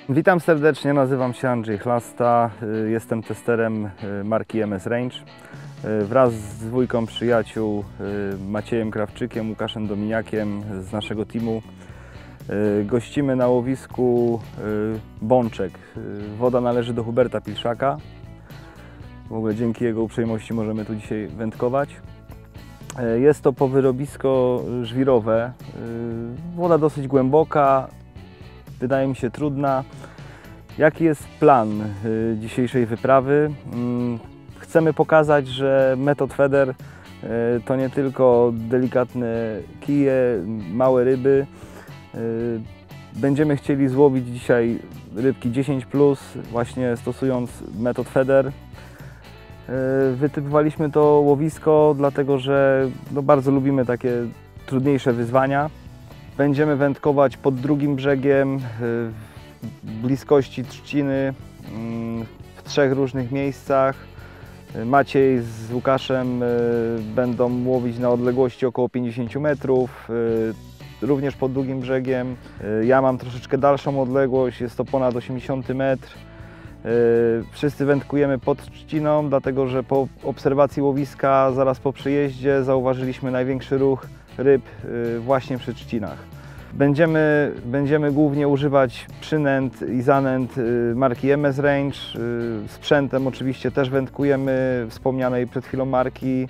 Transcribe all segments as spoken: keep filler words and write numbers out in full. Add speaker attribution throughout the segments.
Speaker 1: Witam serdecznie, nazywam się Andrzej Chlasta, jestem testerem marki M S Range. Wraz z dwójką przyjaciół, Maciejem Krawczykiem, Łukaszem Dominiakiem z naszego teamu, gościmy na łowisku Bączek. Woda należy do Huberta Pilszaka. W ogóle dzięki jego uprzejmości możemy tu dzisiaj wędkować. Jest to powyrobisko żwirowe. Woda dosyć głęboka, wydaje mi się trudna. Jaki jest plan dzisiejszej wyprawy? Chcemy pokazać, że Method Feeder to nie tylko delikatne kije, małe ryby. Będziemy chcieli złowić dzisiaj rybki dziesięć plus, właśnie stosując Method Feeder. Wytypowaliśmy to łowisko, dlatego że no, bardzo lubimy takie trudniejsze wyzwania. Będziemy wędkować pod drugim brzegiem, w bliskości trzciny, w trzech różnych miejscach. Maciej z Łukaszem będą łowić na odległości około pięćdziesiąt metrów, również pod drugim brzegiem. Ja mam troszeczkę dalszą odległość, jest to ponad osiemdziesiąt metrów. Wszyscy wędkujemy pod trzciną, dlatego że po obserwacji łowiska zaraz po przyjeździe zauważyliśmy największy ruch ryb właśnie przy trzcinach. Będziemy, będziemy głównie używać przynęt i zanęt marki M S Range. Sprzętem oczywiście też wędkujemy wspomnianej przed chwilą marki.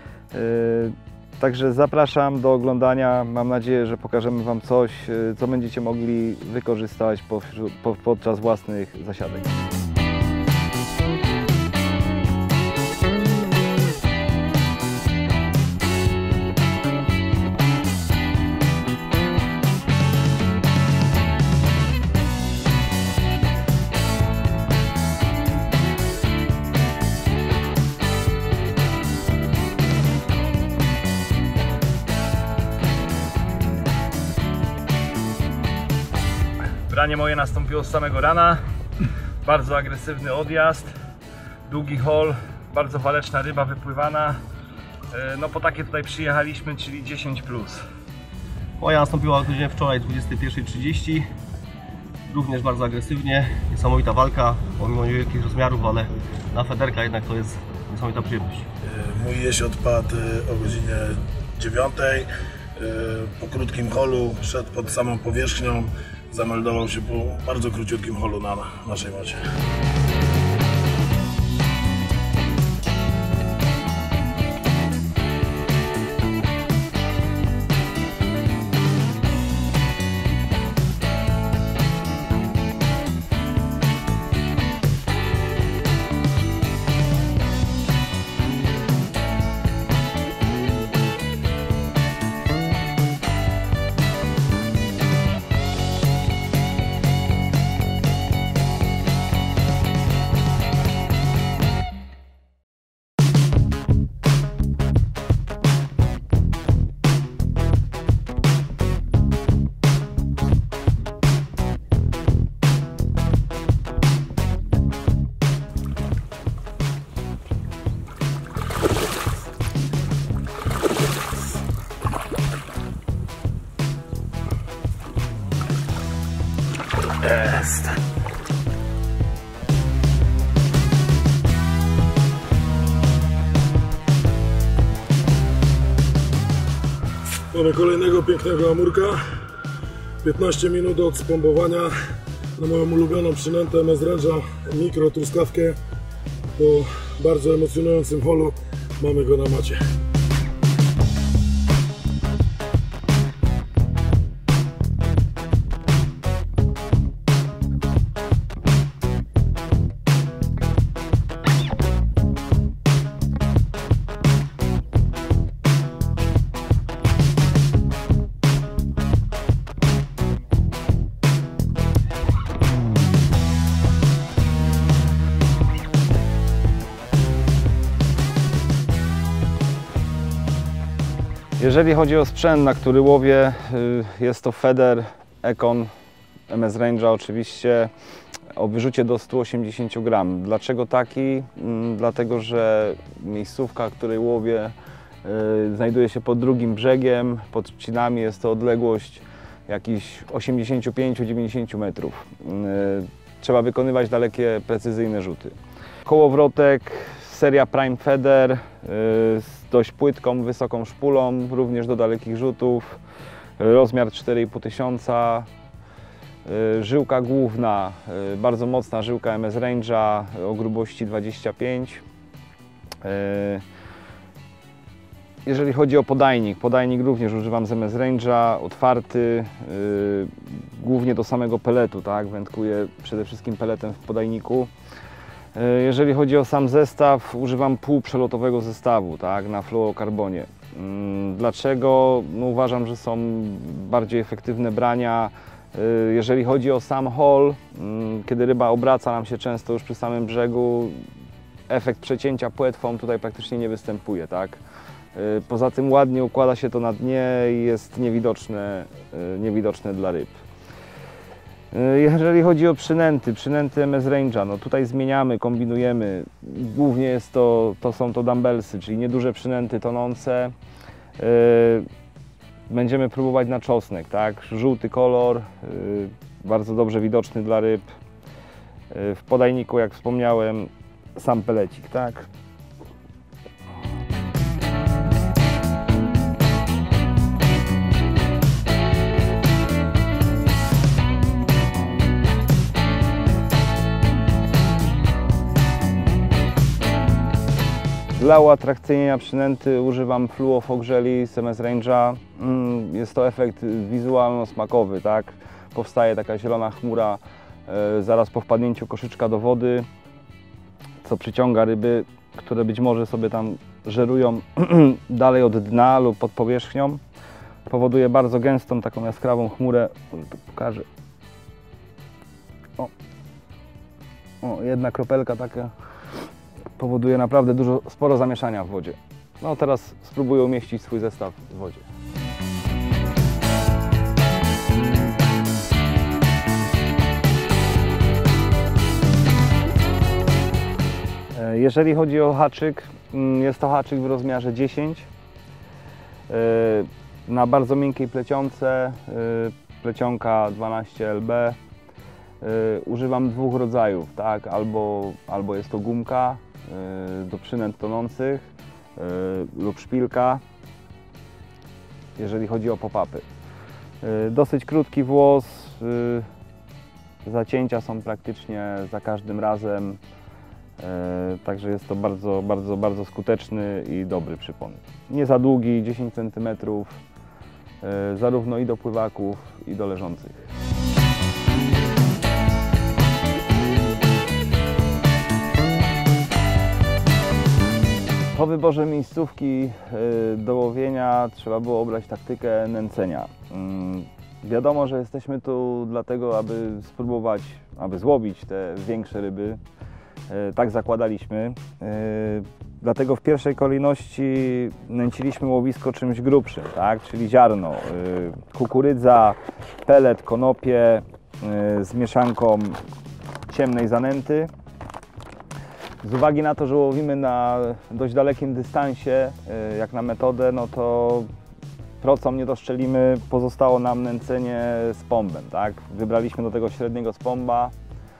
Speaker 1: Także zapraszam do oglądania. Mam nadzieję, że pokażemy Wam coś, co będziecie mogli wykorzystać podczas własnych zasiadek. Branie moje nastąpiło z samego rana. Bardzo agresywny odjazd, długi hol, bardzo waleczna ryba wypływana. No po takie tutaj przyjechaliśmy, czyli dziesięć plus.
Speaker 2: Moja nastąpiła o godzinie wczoraj dwudziestej pierwszej trzydzieści. Również bardzo agresywnie, niesamowita walka, pomimo niewielkich rozmiarów, ale na federka jednak to jest niesamowita przyjemność.
Speaker 3: Mój jeźdź odpadł o godzinie dziewiątej. Po krótkim holu szedł pod samą powierzchnią. Zameldował się po bardzo króciutkim holu na naszej macie.
Speaker 1: Jest.
Speaker 3: Mamy kolejnego pięknego amurka. piętnaście minut od spombowania na moją ulubioną przynętę M S Range'a mikro truskawkę. Po bardzo emocjonującym holu mamy go na macie.
Speaker 1: Jeżeli chodzi o sprzęt, na który łowię, jest to Feeder Econ M S Range'a oczywiście o wyrzucie do stu osiemdziesięciu gramów. Dlaczego taki? Dlatego, że miejscówka, której łowię, znajduje się pod drugim brzegiem, pod trzcinami. Jest to odległość jakichś osiemdziesiąt pięć do dziewięćdziesięciu metrów. Trzeba wykonywać dalekie, precyzyjne rzuty. Kołowrotek, seria Prime Feather z dość płytką, wysoką szpulą, również do dalekich rzutów. Rozmiar cztery i pół tysiąca. Żyłka główna, bardzo mocna żyłka M S Range'a o grubości dwadzieścia pięć. Jeżeli chodzi o podajnik, podajnik również używam z M S Range'a, otwarty, głównie do samego peletu, tak? Wędkuję przede wszystkim peletem w podajniku. Jeżeli chodzi o sam zestaw, używam półprzelotowego zestawu, tak? Na fluorokarbonie. Dlaczego? No, uważam, że są bardziej efektywne brania. Jeżeli chodzi o sam haul, kiedy ryba obraca nam się często już przy samym brzegu, efekt przecięcia płetwą tutaj praktycznie nie występuje, tak? Poza tym ładnie układa się to na dnie i jest niewidoczne, niewidoczne dla ryb. Jeżeli chodzi o przynęty, przynęty M S Range'a, no tutaj zmieniamy, kombinujemy. Głównie jest to, to są to dumbbellsy, czyli nieduże przynęty tonące. Będziemy próbować na czosnek, tak? Żółty kolor, bardzo dobrze widoczny dla ryb. W podajniku, jak wspomniałem, sam pelecik, tak? Dla uatrakcyjnienia przynęty używam Fluo Fog Jelly z M S Range'a. Jest to efekt wizualno-smakowy, tak? Powstaje taka zielona chmura e, zaraz po wpadnięciu koszyczka do wody, co przyciąga ryby, które być może sobie tam żerują dalej od dna lub pod powierzchnią. Powoduje bardzo gęstą, taką jaskrawą chmurę. Tu pokażę. O. o, jedna kropelka taka. Powoduje naprawdę dużo, sporo zamieszania w wodzie. No teraz spróbuję umieścić swój zestaw w wodzie. Jeżeli chodzi o haczyk, jest to haczyk w rozmiarze dziesięć. Na bardzo miękkiej plecionce, plecionka dwanaście L B. Używam dwóch rodzajów, tak? Albo, albo jest to gumka do przynęt tonących lub szpilka, jeżeli chodzi o pop-upy. Dosyć krótki włos, zacięcia są praktycznie za każdym razem, także jest to bardzo, bardzo, bardzo skuteczny i dobry przypon. Nie za długi, dziesięć centymetrów, zarówno i do pływaków, i do leżących. Po wyborze miejscówki do łowienia trzeba było obrać taktykę nęcenia. Wiadomo, że jesteśmy tu dlatego, aby spróbować, aby złowić te większe ryby. Tak zakładaliśmy. Dlatego w pierwszej kolejności nęciliśmy łowisko czymś grubszym, tak? Czyli ziarno, kukurydza, pelet, konopie z mieszanką ciemnej zanęty. Z uwagi na to, że łowimy na dość dalekim dystansie, jak na metodę, no to procą nie doszczelimy, pozostało nam nęcenie z pombem, tak? Wybraliśmy do tego średniego spomba.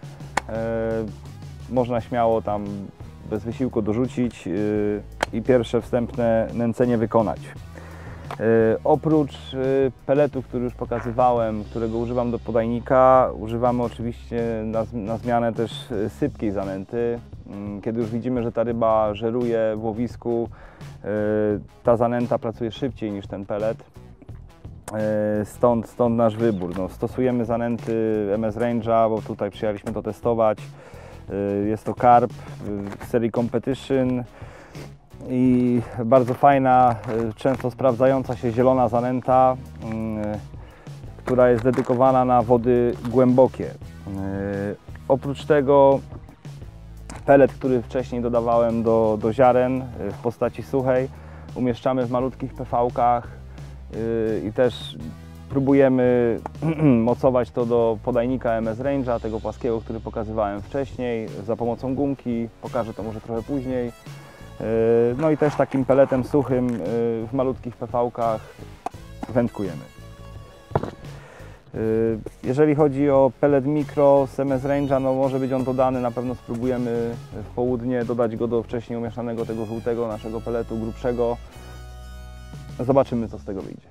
Speaker 1: Można śmiało tam bez wysiłku dorzucić i pierwsze wstępne nęcenie wykonać. Oprócz peletu, który już pokazywałem, którego używam do podajnika, używamy oczywiście na, na zmianę też sypkiej zanęty. Kiedy już widzimy, że ta ryba żeruje w łowisku, ta zanęta pracuje szybciej niż ten pelet. Stąd, stąd nasz wybór. No, stosujemy zanęty M S Range'a, bo tutaj przyjechaliśmy to testować. Jest to karp w serii Competition i bardzo fajna, często sprawdzająca się zielona zanęta, która jest dedykowana na wody głębokie. Oprócz tego pelet, który wcześniej dodawałem do, do ziaren w postaci suchej, umieszczamy w malutkich P V-kach i też próbujemy mocować to do podajnika M S Range'a, tego płaskiego, który pokazywałem wcześniej, za pomocą gumki, pokażę to może trochę później. No i też takim peletem suchym w malutkich P V-kach wędkujemy. Jeżeli chodzi o pellet mikro z M S Range'a, no może być on dodany, na pewno spróbujemy w południe dodać go do wcześniej umieszanego tego żółtego naszego pelletu grubszego. Zobaczymy, co z tego wyjdzie.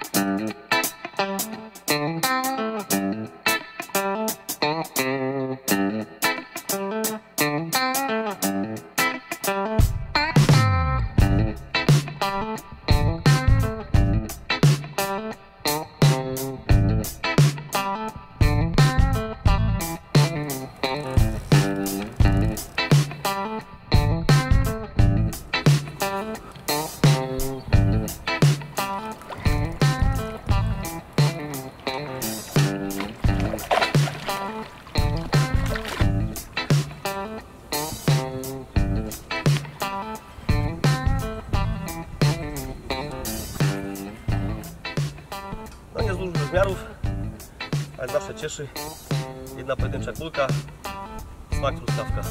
Speaker 2: No nie z dużych rozmiarów, ale zawsze cieszy. Jedna pojedyncza kulka, smak truskawka.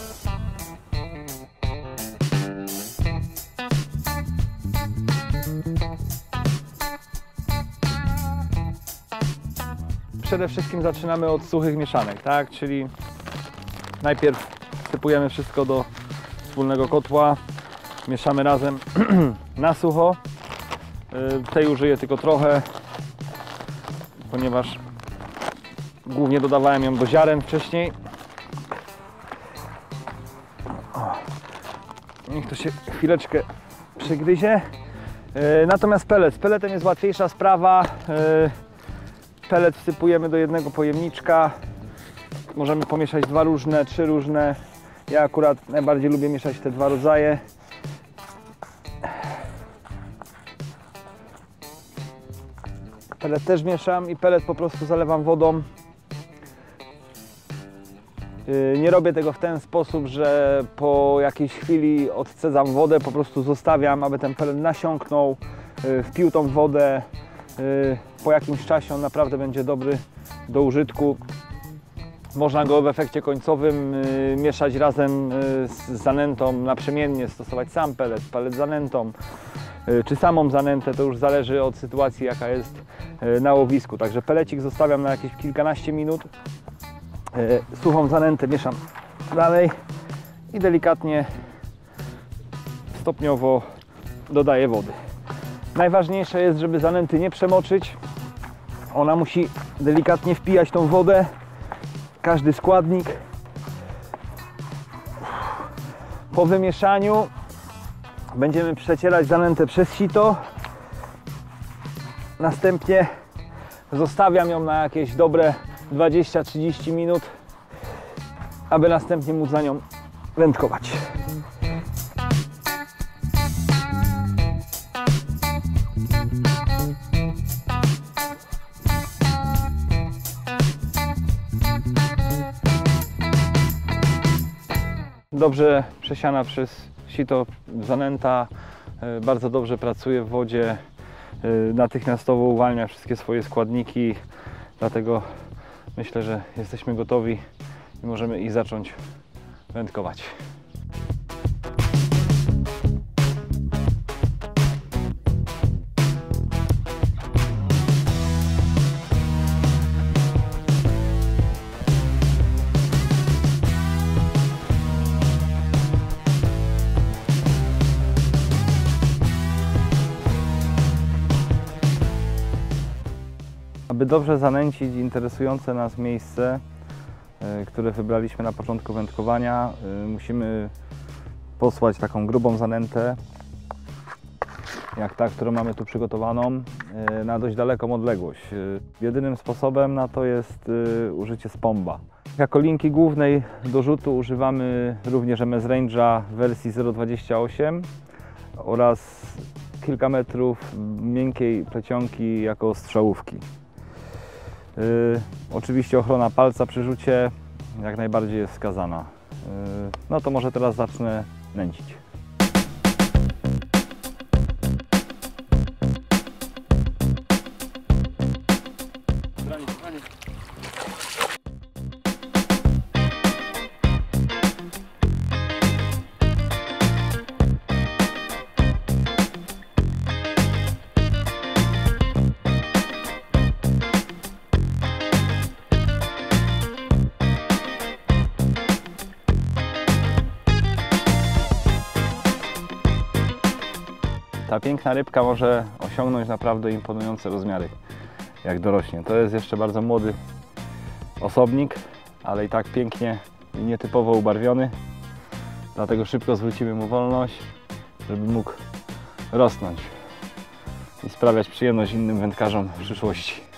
Speaker 1: Przede wszystkim zaczynamy od suchych mieszanek, tak? Czyli najpierw wsypujemy wszystko do wspólnego kotła, mieszamy razem na sucho. Tej użyję tylko trochę, ponieważ głównie dodawałem ją do ziaren wcześniej. O, niech to się chwileczkę przygryzie. Natomiast pellet. Z pelletem jest łatwiejsza sprawa. Pellet wsypujemy do jednego pojemniczka. Możemy pomieszać dwa różne, trzy różne. Ja akurat najbardziej lubię mieszać te dwa rodzaje. Pellet też mieszam i pellet po prostu zalewam wodą. Nie robię tego w ten sposób, że po jakiejś chwili odcedzam wodę, po prostu zostawiam, aby ten pellet nasiąknął, wpił tą wodę. Po jakimś czasie on naprawdę będzie dobry do użytku. Można go w efekcie końcowym mieszać razem z zanętą naprzemiennie, stosować sam pellet, pellet z zanętą, czy samą zanętę, to już zależy od sytuacji, jaka jest na łowisku. Także pelecik zostawiam na jakieś kilkanaście minut. Suchą zanętę mieszam dalej i delikatnie, stopniowo dodaję wody. Najważniejsze jest, żeby zanęty nie przemoczyć. Ona musi delikatnie wpijać tą wodę, każdy składnik. Po wymieszaniu będziemy przecierać zanętę przez sito. Następnie zostawiam ją na jakieś dobre dwadzieścia trzydzieści minut, aby następnie móc za nią wędkować. Dobrze przesiana przez sito zanęta, bardzo dobrze pracuje w wodzie, natychmiastowo uwalnia wszystkie swoje składniki, dlatego myślę, że jesteśmy gotowi i możemy i zacząć wędkować. Aby dobrze zanęcić interesujące nas miejsce, które wybraliśmy na początku wędkowania, musimy posłać taką grubą zanętę, jak ta, którą mamy tu przygotowaną, na dość daleką odległość. Jedynym sposobem na to jest użycie spomba. Jako linki głównej do rzutu używamy również M S Range'a w wersji zero dwadzieścia osiem oraz kilka metrów miękkiej plecionki jako strzałówki. Yy, oczywiście ochrona palca przy rzucie jak najbardziej jest wskazana. Yy, no to może teraz zacznę nęcić. ta piękna rybka może osiągnąć naprawdę imponujące rozmiary, jak dorośnie. To jest jeszcze bardzo młody osobnik, ale i tak pięknie i nietypowo ubarwiony. Dlatego szybko zwrócimy mu wolność, żeby mógł rosnąć i sprawiać przyjemność innym wędkarzom w przyszłości.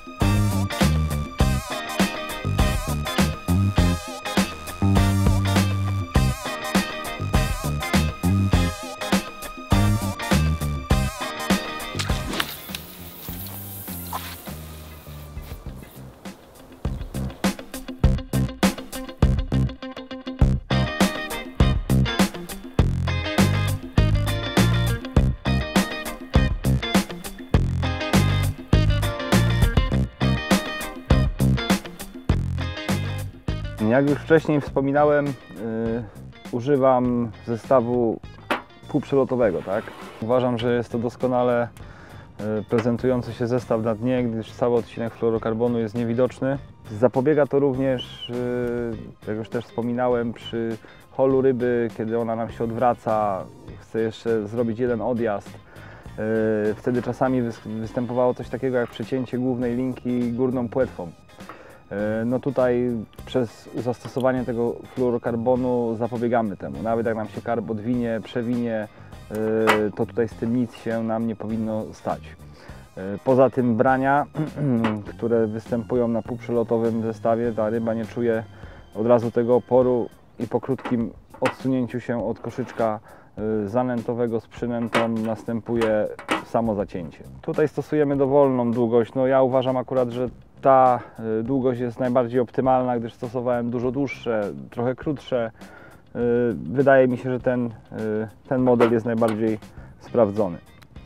Speaker 1: Jak już wcześniej wspominałem, yy, używam zestawu półprzelotowego, tak? Uważam, że jest to doskonale yy, prezentujący się zestaw na dnie, gdyż cały odcinek fluorokarbonu jest niewidoczny. Zapobiega to również, yy, jak już też wspominałem, przy holu ryby, kiedy ona nam się odwraca, chce jeszcze zrobić jeden odjazd. Yy, wtedy czasami występowało coś takiego jak przecięcie głównej linki górną płetwą. No tutaj przez zastosowanie tego fluorokarbonu zapobiegamy temu. Nawet jak nam się karp odwinie, przewinie, to tutaj z tym nic się nam nie powinno stać. Poza tym brania, które występują na półprzelotowym zestawie, ta ryba nie czuje od razu tego oporu i po krótkim odsunięciu się od koszyczka zanętowego z przynętą następuje samo zacięcie. Tutaj stosujemy dowolną długość. No ja uważam akurat, że ta długość jest najbardziej optymalna, gdyż stosowałem dużo dłuższe, trochę krótsze. Wydaje mi się, że ten, ten model jest najbardziej sprawdzony.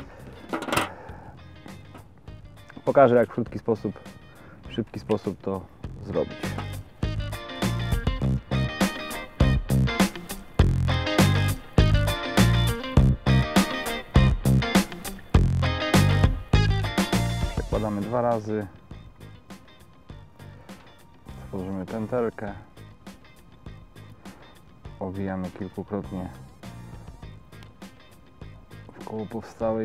Speaker 1: Pokażę, jak w krótki sposób, w szybki sposób to zrobić. Przekładamy dwa razy. Tworzymy pętelkę, owijamy kilkukrotnie w koło powstałej.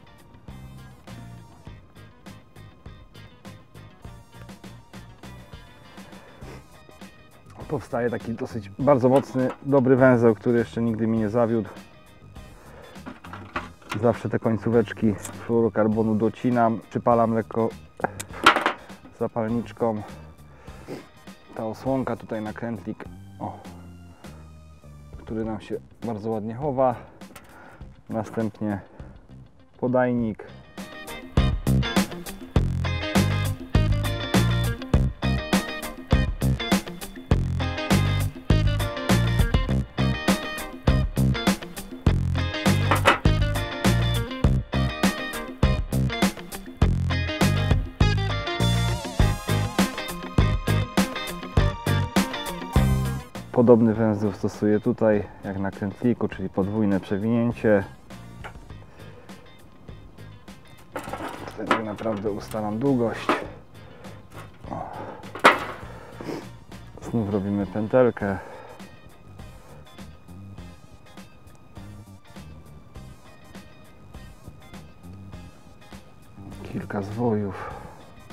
Speaker 1: Powstaje taki dosyć bardzo mocny, dobry węzeł, który jeszcze nigdy mi nie zawiódł. Zawsze te końcóweczki fluorokarbonu docinam, przypalam lekko zapalniczką. Ta osłonka tutaj na krętlik, o, który nam się bardzo ładnie chowa. Następnie podajnik. Podobny węzeł stosuję tutaj, jak na krętliku, czyli podwójne przewinięcie. Wtedy tak naprawdę ustalam długość. O. Znów robimy pętelkę. Kilka zwojów.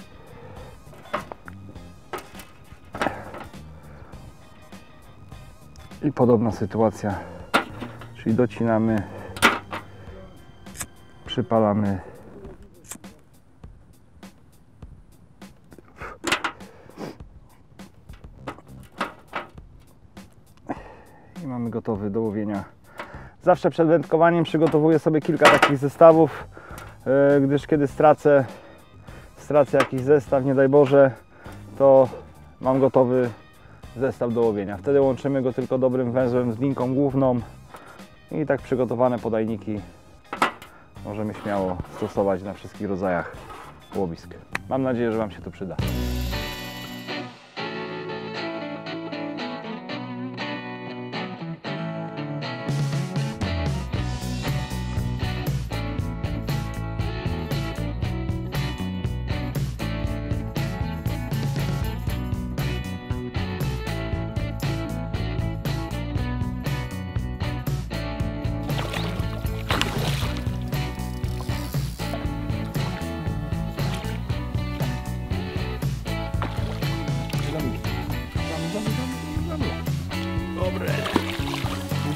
Speaker 1: I podobna sytuacja, czyli docinamy, przypalamy. I mamy gotowy do łowienia. Zawsze przed wędkowaniem przygotowuję sobie kilka takich zestawów, gdyż kiedy stracę, stracę jakiś zestaw, nie daj Boże, to mam gotowy zestaw do łowienia. Wtedy łączymy go tylko dobrym węzłem z linką główną i tak przygotowane podajniki możemy śmiało stosować na wszystkich rodzajach łowisk. Mam nadzieję, że Wam się to przyda.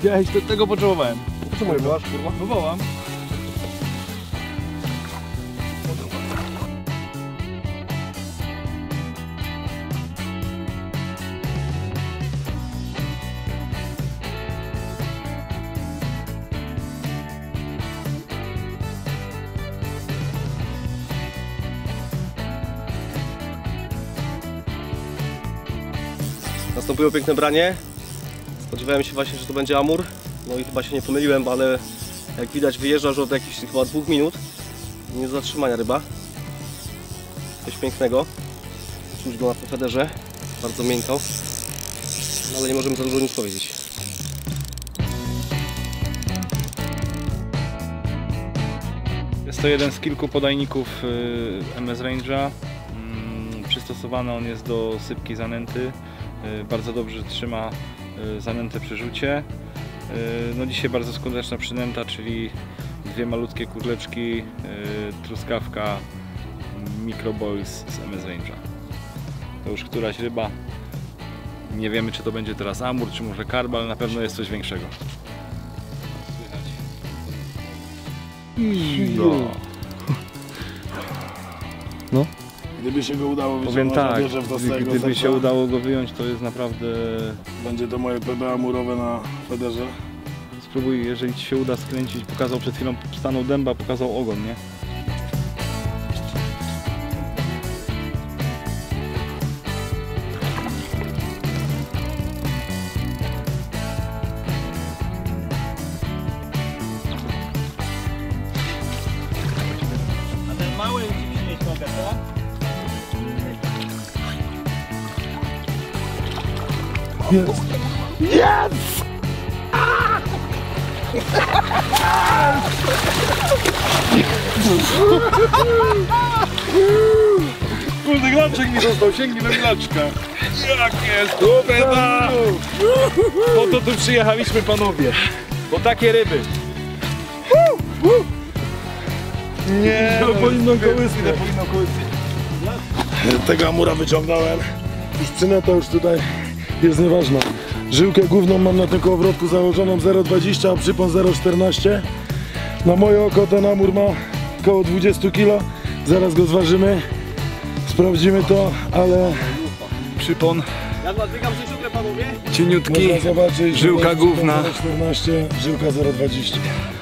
Speaker 4: Widziałeś, to, tego potrzebowałem.
Speaker 3: Co mówisz, kurwa?
Speaker 4: No wołam.
Speaker 2: Nastąpiło piękne branie. Spodziewałem się właśnie, że to będzie amur. No i chyba się nie pomyliłem, ale jak widać wyjeżdża już od jakichś chyba dwóch minut. Nie do zatrzymania ryba. Coś pięknego. Czuć go na federze. Bardzo miękko. No ale nie możemy za dużo nic powiedzieć.
Speaker 4: Jest to jeden z kilku podajników M S Range'a. Przystosowany on jest do sypki zanęty. Bardzo dobrze trzyma zanętę przy rzucie. No dzisiaj bardzo skuteczna przynęta, czyli dwie malutkie kurleczki, truskawka, microboils z M S Range'a. To już któraś ryba. Nie wiemy, czy to będzie teraz amur, czy może karp, ale na pewno jest coś większego.
Speaker 1: No. No.
Speaker 3: Gdyby się go udało
Speaker 1: Powiem
Speaker 3: wyciągnąć
Speaker 1: tak,
Speaker 3: na wieżę w Dostojego
Speaker 1: gdyby
Speaker 3: Serca,
Speaker 1: się udało go wyjąć, to jest naprawdę...
Speaker 3: będzie to moje P B amurowe na federze.
Speaker 1: Spróbuj, jeżeli Ci się uda skręcić, pokazał przed chwilą, stanął dęba, pokazał ogon, nie?
Speaker 4: A ten mały ci przynieść mogę, tak?
Speaker 3: Jest! Jest!
Speaker 4: Kurde, glaczek mi został, sięgnij do glaczka. Jak jest, kurwa! Po to tu przyjechaliśmy, panowie. Po takie ryby. Nie,
Speaker 3: No, powinno kołyskę.
Speaker 4: powinno kołyskę.
Speaker 3: Tego amura wyciągnąłem. Już przynęta już tutaj jest nieważna. Żyłkę główną mam na tym kołowrotku założoną zero przecinek dwadzieścia, a przypon zero przecinek czternaście. Na moje oko ten amur ma około dwadzieścia kilo. Zaraz go zważymy. Sprawdzimy to, ale
Speaker 4: Przypon
Speaker 2: Ja dźwigam życiówkę, panowie.
Speaker 4: cieniutki.
Speaker 3: można zobaczyć, że
Speaker 4: żyłka
Speaker 3: to jest
Speaker 4: główna.
Speaker 3: zero przecinek czternaście, żyłka zero przecinek dwadzieścia.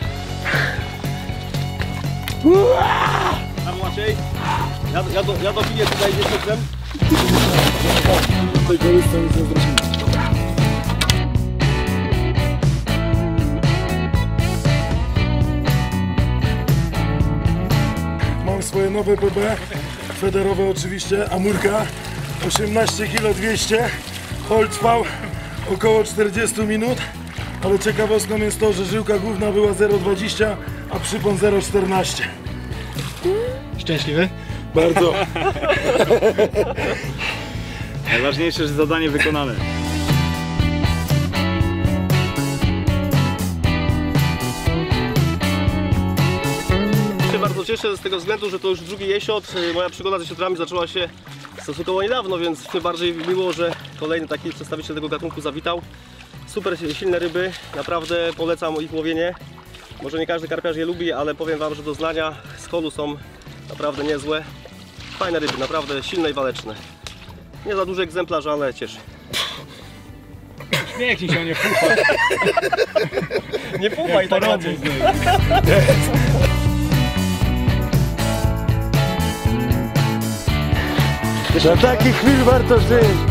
Speaker 2: Tam Maciej. Ja, ja, do, ja dobiję tutaj miesiącem.
Speaker 3: Tutaj korzystam nic nie zrobimy. Mam swoje nowe P B, federowe oczywiście, amurka, osiemnaście kilo dwieście, hold trwał około czterdzieści minut, ale ciekawostką jest to, że żyłka główna była zero przecinek dwadzieścia, a przypon zero przecinek czternaście.
Speaker 4: Szczęśliwy?
Speaker 3: Bardzo.
Speaker 1: Najważniejsze, że zadanie wykonane.
Speaker 2: Się bardzo cieszę z tego względu, że to już drugi jesiot. Moja przygoda ze siotrami zaczęła się stosunkowo niedawno, więc tym bardziej miło, że kolejny taki przedstawiciel tego gatunku zawitał. Super silne ryby, naprawdę polecam ich łowienie. Może nie każdy karpiarz je lubi, ale powiem Wam, że doznania z holu są naprawdę niezłe. Fajne ryby, naprawdę silne i waleczne. Nie za duży egzemplarz, ale cieszy.
Speaker 4: Śmiechnij się, nie pufaj.
Speaker 2: Nie pufaj tak raczej.
Speaker 1: Na takich chwil warto żyć.